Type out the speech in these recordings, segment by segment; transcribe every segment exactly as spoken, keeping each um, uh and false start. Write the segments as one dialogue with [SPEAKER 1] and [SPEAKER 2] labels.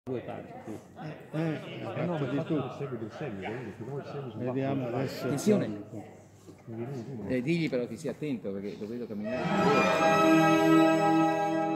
[SPEAKER 1] due parti.
[SPEAKER 2] Eh, eh,
[SPEAKER 3] Eh no,
[SPEAKER 2] ecco
[SPEAKER 3] di
[SPEAKER 2] di
[SPEAKER 3] tutto.
[SPEAKER 2] tutto.
[SPEAKER 3] Il seguito, il seguito, quindi se noi il seguito
[SPEAKER 2] Vediamo
[SPEAKER 3] va-
[SPEAKER 2] adesso.
[SPEAKER 1] Attenzione, eh, digli però che sia attento perché lo vedo camminare.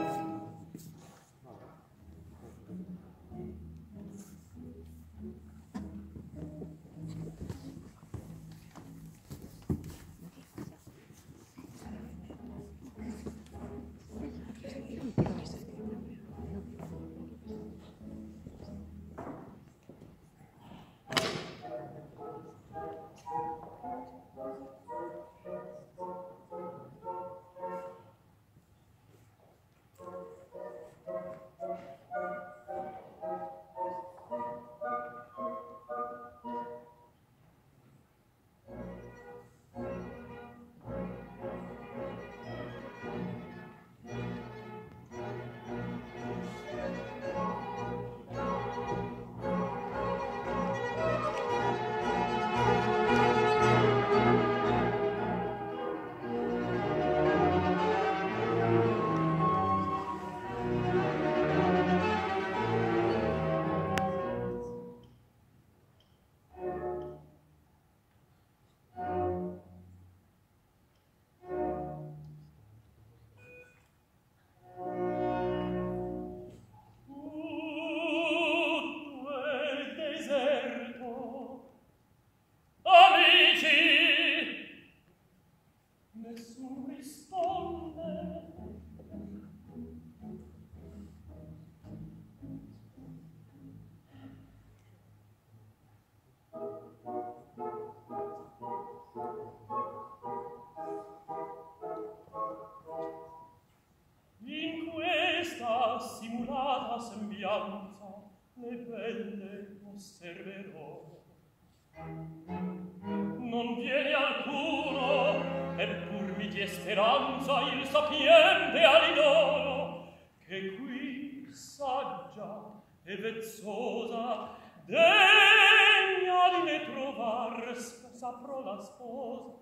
[SPEAKER 4] In questa simulata sembianza le belle osserverò. Non viene alcuno, eppur mi die speranza il sapiente Alidoro, che qui saggia e vezzosa degna di me trovar, saprò la sposa.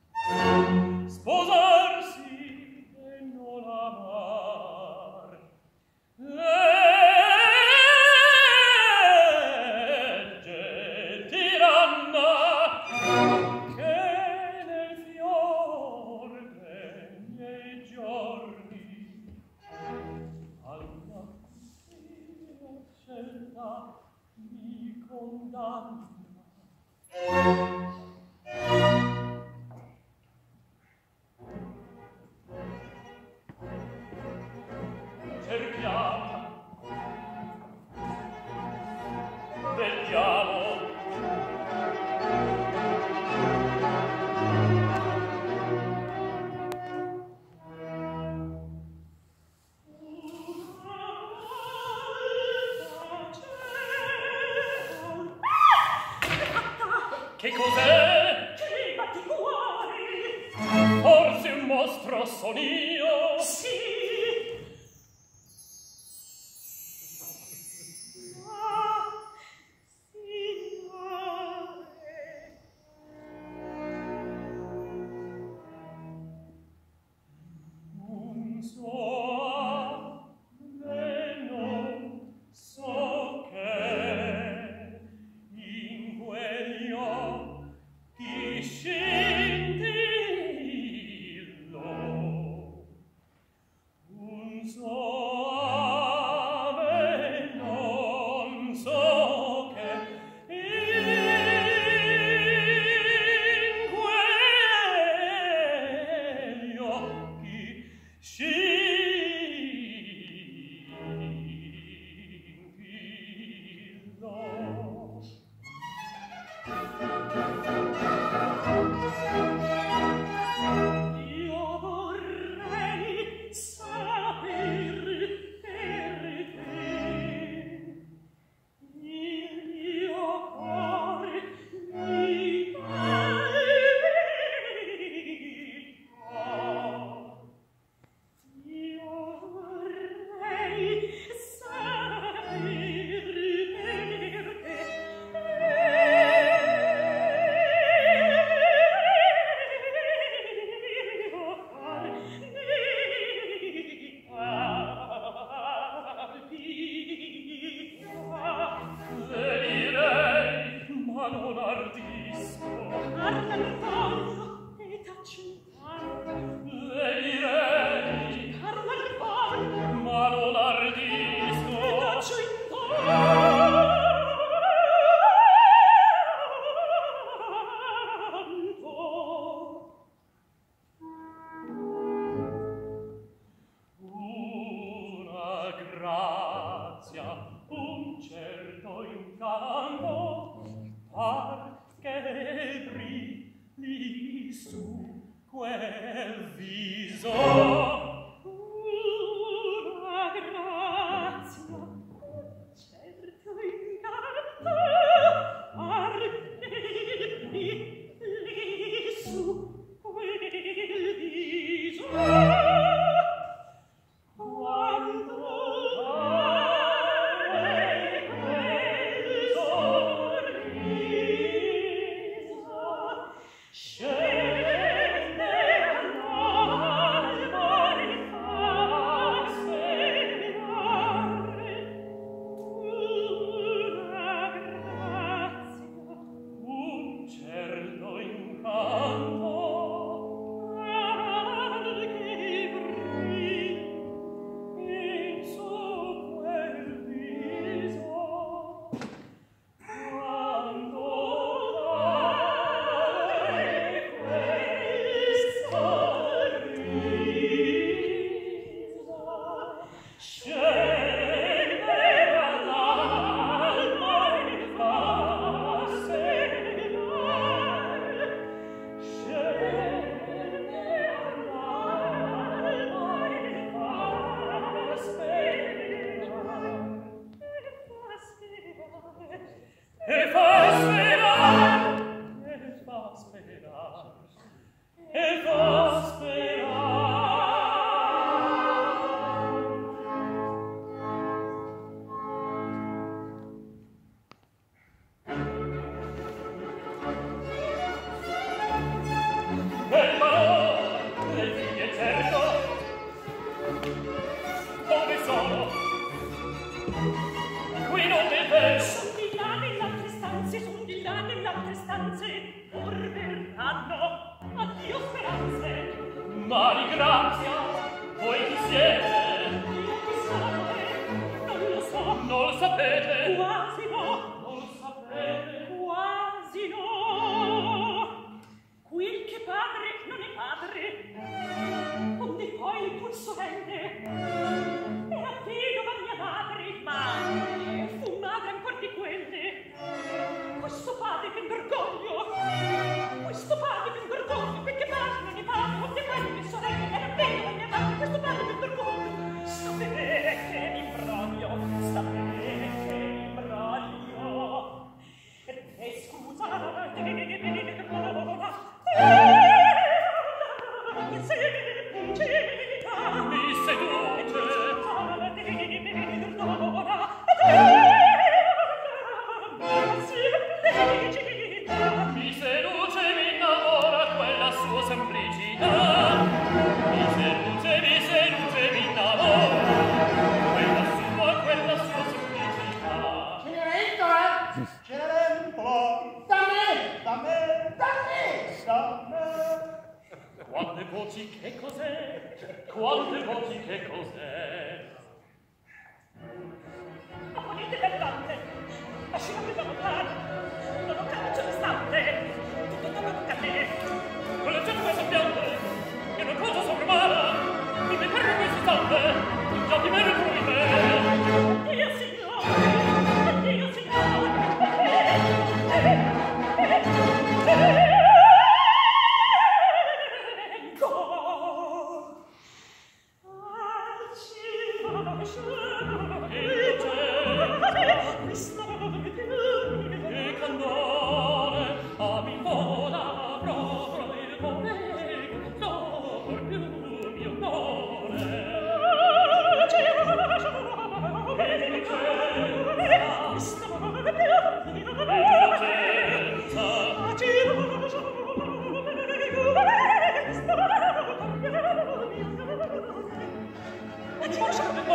[SPEAKER 4] Sposarsi e non amar. Legge tiranna che nel fior dei miei giorni alla fine scelta mi condanna. Cerchiamo, vediamo. Che cos'è? Che batti cuori? Forse un mostro son io? Sì. certo incanto par che brilli su quel viso una grazia, un certo incanto par che brilli su quel viso quando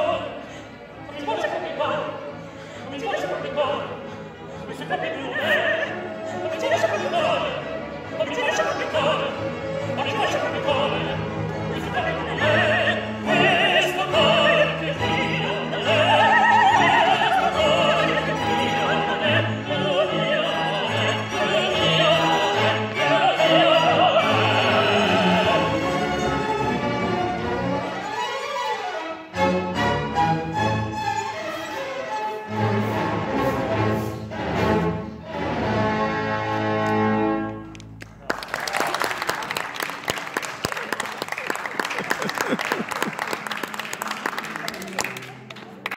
[SPEAKER 2] Mi si capi più